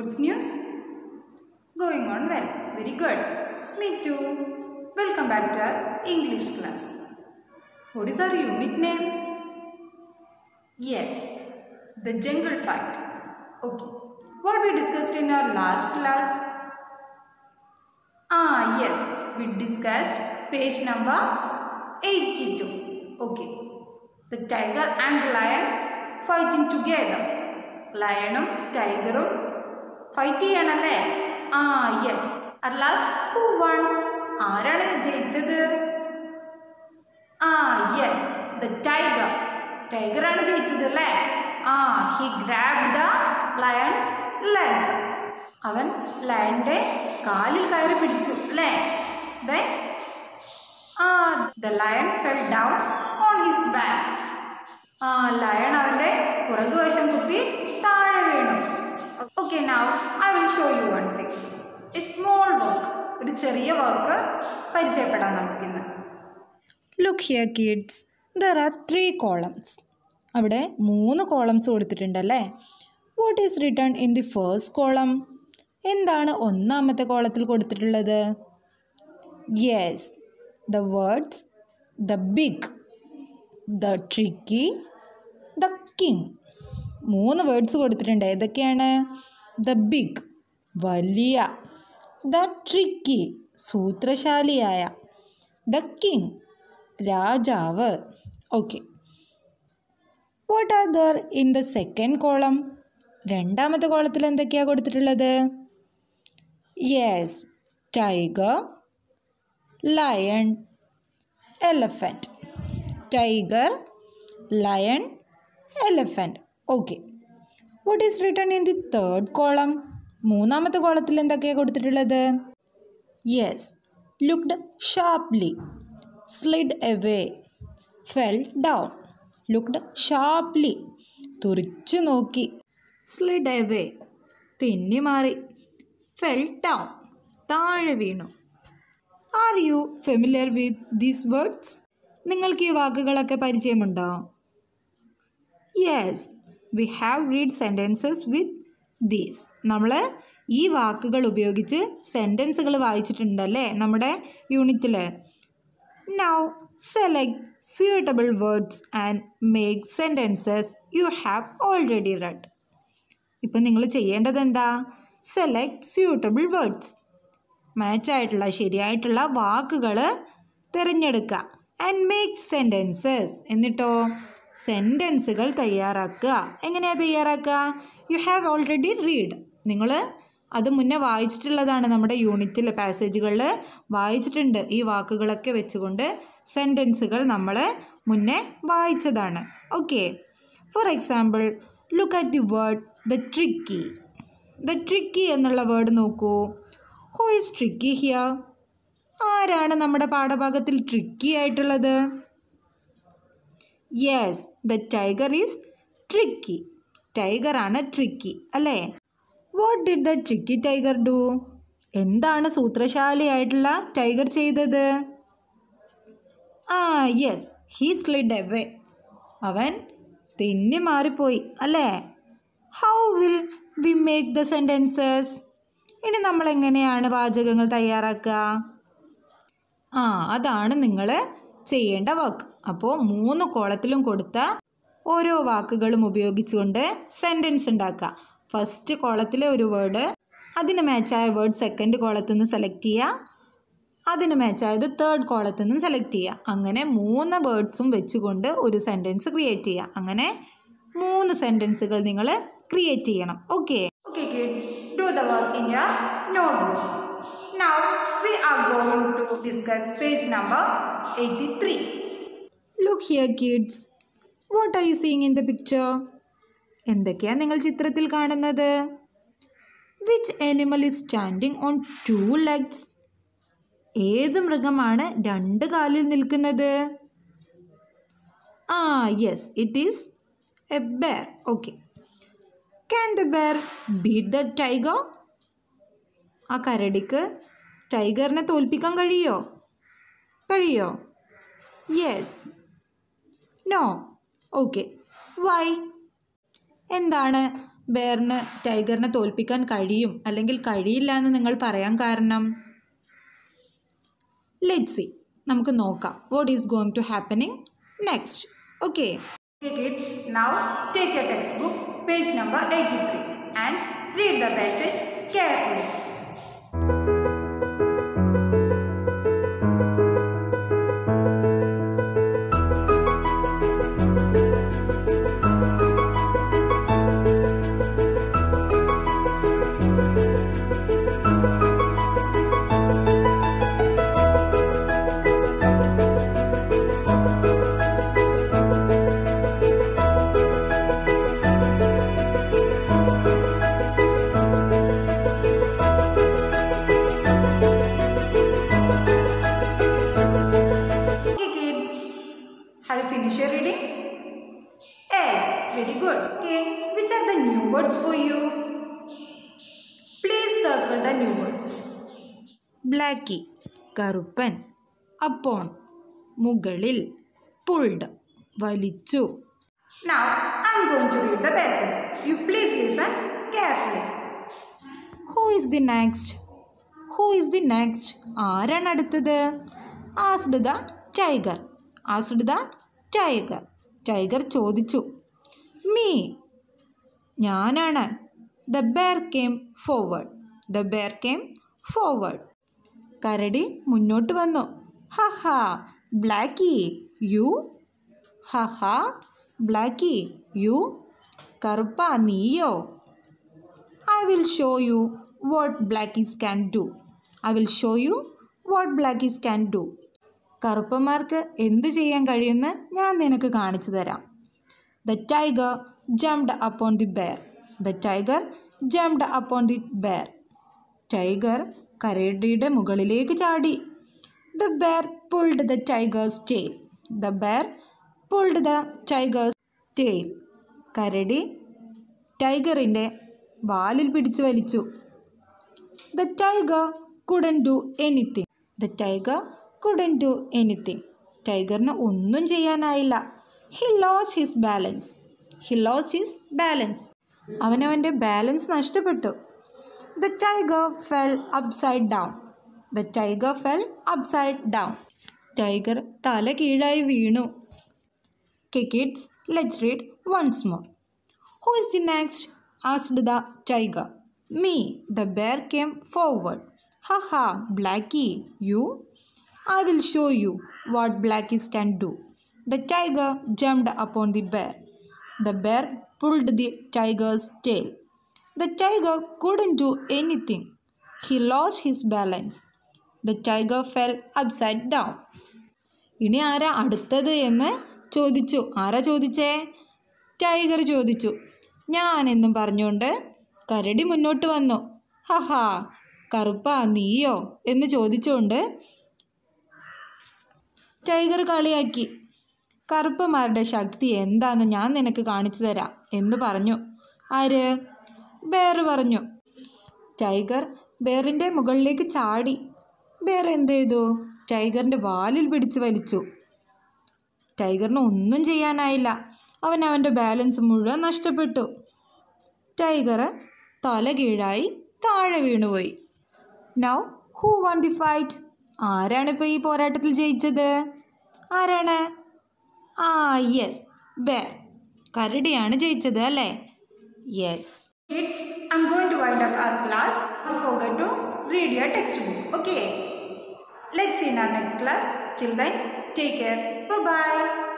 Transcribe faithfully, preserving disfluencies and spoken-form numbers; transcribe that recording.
Good news? Going on well. Very good. Me too. Welcome back to our English class. What is our unit name? Yes, the jungle fight. Okay. What we discussed in our last class? Ah, yes. We discussed page number eighty-two. Okay. The tiger and the lion fighting together. Lionum, tigerum fight ചെയ്യണല്ലേ? Ah, yes. At last, who won? ആരാണ് ജയിച്ചത്? Ah, yes. The tiger. Tiger ആണ് ജയിച്ചത് അല്ലേ? Ah, he grabbed the lion's leg. അവൻ ലയന്റെ കാലിൽ കയറി പിടിച്ചു അല്ലേ? Then, ah, the lion fell down on his back. Ah, lion അവന്റെ പുറകുവശം കുത്തി താഴെ വീണു. Okay, now I will show you one thing. A small work. ഒരു ചെറിയ വർക്ക് പരിചയപ്പെടാം നമുക്കിന്ന്. Look here kids, there are three columns. അവിടെ മൂന്ന് കോളംസ് കൊടുത്തിട്ടുണ്ടല്ലേ? What is written in the first column? എന്താണ് ഒന്നാമത്തെ കോളത്തിൽ കൊടുത്തിട്ടുള്ളത്? Yes, the words the big, the tricky, the king. മൂന്ന് വേർഡ്സ് കൊടുത്തിട്ടുണ്ട്. ഏതൊക്കെയാണ്? The big, വലിയ. The tricky, സൂത്രശാലിയായ. The king, രാജാവ്. Okay. What are there in the second column? രണ്ടാമത്തെ കോളത്തിൽ എന്തൊക്കെയാണ് കൊടുത്തിട്ടുള്ളത്? Yes, tiger, lion, elephant. Tiger, lion, elephant. Okay. What is written in the third column? മൂന്നാമത്തെ കോളത്തിൽ എന്തൊക്കെയാണ് കൊടുത്തിട്ടുള്ളത്? Yes, looked sharply, slid away, fell down. Looked sharply, തുറിച്ചു നോക്കി. Slid away, തെന്നി മാറി. Fell down, താഴെ വീണു. Are you familiar with these words? നിങ്ങൾക്ക് ഈ വാക്കുകളൊക്കെ പരിചയമുണ്ടോ? Yes, we have read sentences with these. നമ്മൾ ഈ വാക്കുകൾ ഉപയോഗിച്ച് സെൻറ്റൻസുകൾ വായിച്ചിട്ടുണ്ടല്ലേ നമ്മുടെ യൂണിറ്റിൽ? Now select suitable words and make sentences you have already read. ഇപ്പം നിങ്ങൾ ചെയ്യേണ്ടത് എന്താ? Select suitable words. മാച്ചായിട്ടുള്ള ശരിയായിട്ടുള്ള വാക്കുകൾ തിരഞ്ഞെടുക്കുക. And make sentences. എന്നിട്ടോ സെൻറ്റൻസുകൾ തയ്യാറാക്കുക. എങ്ങനെയാണ് തയ്യാറാക്കുക? You have already read. നിങ്ങൾ അത് മുന്നേ വായിച്ചിട്ടുള്ളതാണ്. നമ്മുടെ യൂണിറ്റിൽ പാസേജുകളിൽ വായിച്ചിട്ടുണ്ട്. ഈ വാക്കുകളൊക്കെ വെച്ചുകൊണ്ട് സെൻറ്റൻസുകൾ നമ്മൾ മുന്നേ വായിച്ചതാണ്. Okay. For example, look at the word the tricky. The tricky എന്നുള്ള വേർഡ് നോക്കൂ. Who is tricky here? ആരാണ് നമ്മുടെ പാഠഭാഗത്തിൽ ട്രിക്കി ആയിട്ടുള്ളത്? Yes, the tiger is tricky. ടൈഗറാണ് ട്രിക്കി അല്ലേ? What did the tricky tiger do? എന്താണ് സൂത്രശാലിയായിട്ടുള്ള ടൈഗർ ചെയ്തത്? ആ യെസ്, ഹീ സ്ലിഡ് അവേ. അവൻ തെന്നി മാറിപ്പോയി അല്ലേ? How will we make the sentences? ഇനി നമ്മൾ എങ്ങനെയാണ് വാചകങ്ങൾ തയ്യാറാക്കുക? ആ അതാണ് നിങ്ങൾ ചെയ്യേണ്ട വർക്ക്. അപ്പോൾ മൂന്ന് കോളത്തിലും കൊടുത്ത ഓരോ വാക്കുകളും ഉപയോഗിച്ചുകൊണ്ട് സെൻറ്റൻസ് ഉണ്ടാക്കുക. ഫസ്റ്റ് കോളത്തിലെ ഒരു വേർഡ്, അതിന് മാച്ചായ വേർഡ് സെക്കൻഡ് കോളത്തിൽ നിന്ന് സെലക്ട് ചെയ്യുക. അതിന് മാച്ചായത് തേർഡ് കോളത്തിൽ നിന്ന് സെലക്ട് ചെയ്യുക. അങ്ങനെ മൂന്ന് വേർഡ്സും വെച്ചുകൊണ്ട് ഒരു സെൻറ്റൻസ് ക്രിയേറ്റ് ചെയ്യുക. അങ്ങനെ മൂന്ന് സെൻറ്റൻസുകൾ നിങ്ങൾ ക്രിയേറ്റ് ചെയ്യണം. Okay. Okay kids, do the work in your notebook. Now we are going to discuss page number eighty-three. Look here kids, what are you seeing in the picture? എന്തൊക്കെയാണ് നിങ്ങൾ ചിത്രത്തിൽ കാണുന്നത്? Which animal is standing on two legs? ഏത് മൃഗമാണ് രണ്ട് കാലിൽ നിൽക്കുന്നത്? ആ yes, it is a bear. Okay. Can the bear beat the tiger? ആ കരടിക്ക് ടൈഗറിനെ തോൽപ്പിക്കാൻ കഴിയോ? കഴിയോ? യെസ്. നോ. ഓക്കെ. വൈ? എന്താണ് ബെയറിന് ടൈഗറിനെ തോൽപ്പിക്കാൻ കഴിയും അല്ലെങ്കിൽ കഴിയില്ല എന്ന് നിങ്ങൾ പറയാൻ കാരണം? ലെറ്റ്സ് സീ, നമുക്ക് നോക്കാം what is going to happening next. Okay Okay kids, now take your textbook, page number eighty-three and read the passage carefully. Have you finished your reading? Yes, very good. Okay, which are the new words for you? Please circle the new words. Blacky കറുപ്പൻ, upon മുകളിൽ, pulled വലിച്ചു. Now I am going to read the passage. You please listen carefully. Who is the next? Who is the next? ആരാണ് അടുത്തത്? Asked the tiger. Asked the tiger. Tiger ചോദിച്ചു. Me. ഞാനാണ്. The bear came forward. The bear came forward. കരടി മുന്നോട്ട് വന്നു. ഹഹാ ബ്ലാക്കി U. ഹഹാ ബ്ലാക്കി U. കറുപ്പ നീയോ? I will show you what blackies can do. I will show you what blackies can do. കറുപ്പന്മാർക്ക് എന്ത് ചെയ്യാൻ കഴിയുമെന്ന് ഞാൻ നിനക്ക് കാണിച്ചു തരാം. The tiger jumped upon the bear. The tiger jumped upon the bear. Tiger കരടിയുടെ മുകളിലേക്ക് ചാടി. The bear pulled the tiger's tail. The bear pulled the tiger's tail. കരടി ടൈഗറിൻ്റെ വാലിൽ പിടിച്ചു വലിച്ചു. The tiger couldn't do anything. The tiger couldn't do anything. ടൈഗറിന് ഒന്നും ചെയ്യാനായില്ല. He lost his balance. He lost his balance. അവനവൻ്റെ ബാലൻസ് നഷ്ടപ്പെട്ടു. The tiger fell upside down. The tiger fell upside down. Tiger തല കീഴായി വീണു. Okay kids, let's read once more. Who is the next? Asked the tiger. Me. The bear came forward. Haha, Blackie, you? I will show you what blackies can do. The tiger jumped upon the bear. The bear pulled the tiger's tail. The tiger couldn't do anything. He lost his balance. The tiger fell upside down. ഇനി ആരാ അടുത്തത് എന്ന് ചോദിച്ചു. ആരാ ചോദിച്ചേ? Tiger ചോദിച്ചു. ഞാനെന്നും പറഞ്ഞുകൊണ്ട് കരടി മുന്നോട്ട് വന്നു. ഹഹാ കറുപ്പ നീയോ എന്ന് ചോദിച്ചുകൊണ്ട് ടൈഗർ കളിയാക്കി. കറുപ്പന്മാരുടെ ശക്തി എന്താണെന്ന് ഞാൻ നിനക്ക് കാണിച്ചു തരാം എന്ന് പറഞ്ഞു. ആര്? ബെയർ പറഞ്ഞു. ടൈഗർ ബെയറിൻ്റെ മുകളിലേക്ക് ചാടി. ബെയർ എന്ത് ചെയ്തു? ടൈഗറിൻ്റെ വാലിൽ പിടിച്ച് വലിച്ചു. ടൈഗറിന് ഒന്നും ചെയ്യാനായില്ല. അവൻ അവൻ്റെ ബാലൻസ് മുഴുവൻ നഷ്ടപ്പെട്ടു. ടൈഗർ തല കീഴായി താഴെ വീണുപോയി. Now who won the fight? ആരാണിപ്പോൾ ഈ പോരാട്ടത്തിൽ ജയിച്ചത്? ആരാണ്? ആ യെസ്, ബെയർ. കരടിയാണ് ജയിച്ചത് അല്ലേ? Yes. Kids, I'm going to wind up our class. Don't forget to read your textbook. Okay. Let's see in our next class. Till then, take care. Bye-bye.